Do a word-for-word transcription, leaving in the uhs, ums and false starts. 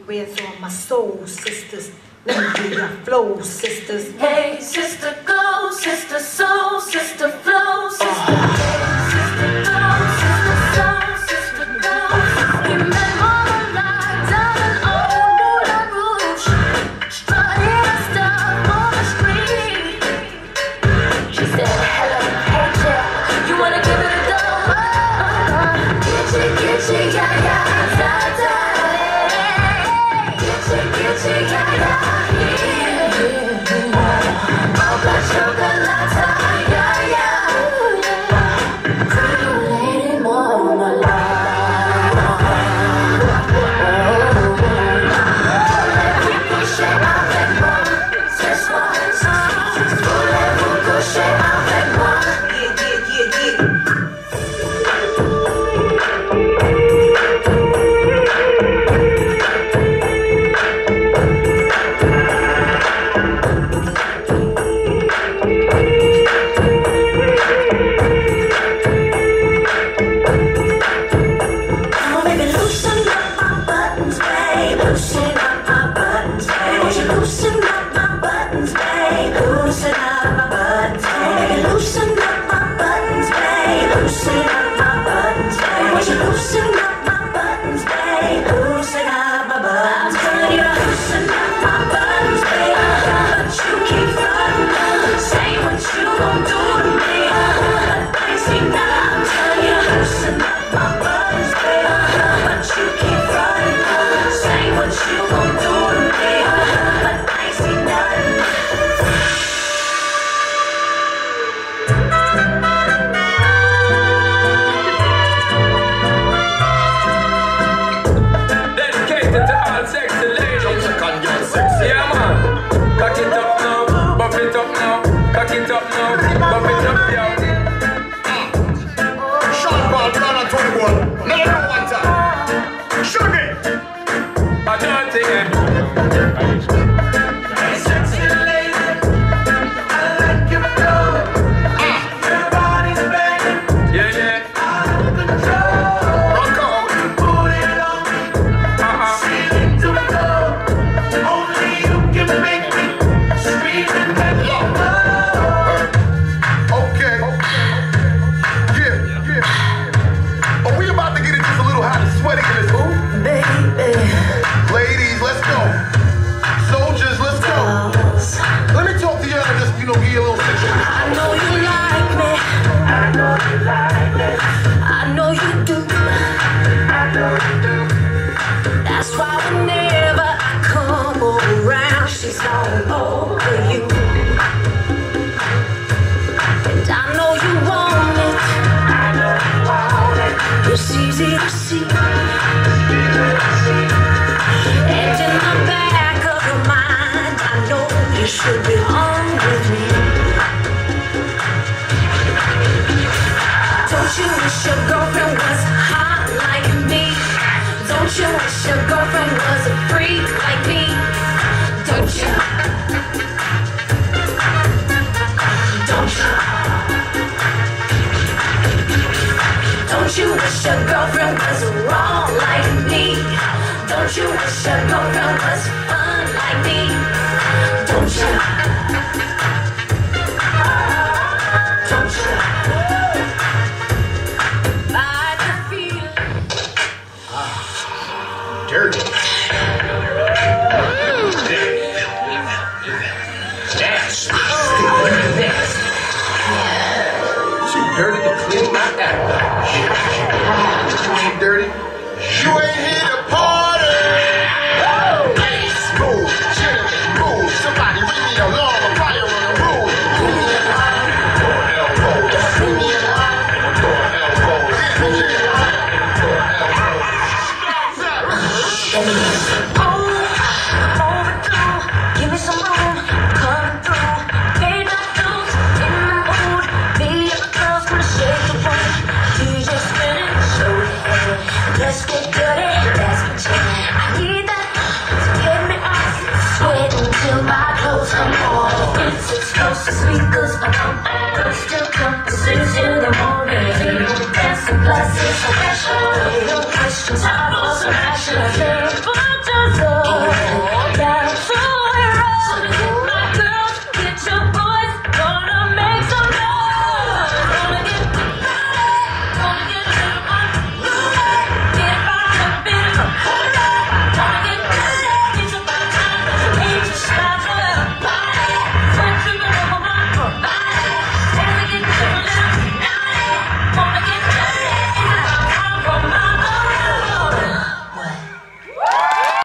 Where's all my soul sisters? Let me do your flow, sisters. Hey, sister, go, sister, soul, sister, flow, sister. Hey, sister, go, sister, soul, sister, go. We met all alive down in old Moulin Rouge, strutting stuff on the street. She said, hello, hey, Jack, you wanna give it a go? Gitchy, gitchy, yeah, yeah, da, da. Gitchy, gitchy, yeah, yeah. Chocolate, yeah, yeah. Pretty lady, mama, voulez-vous coucher avec moi ce soir? Voulez-vous coucher avec moi? Yeah, yeah, yeah, yeah. Speakers on, still come six in the morning. Dancing glasses, so passion. No questions, I was so passionate.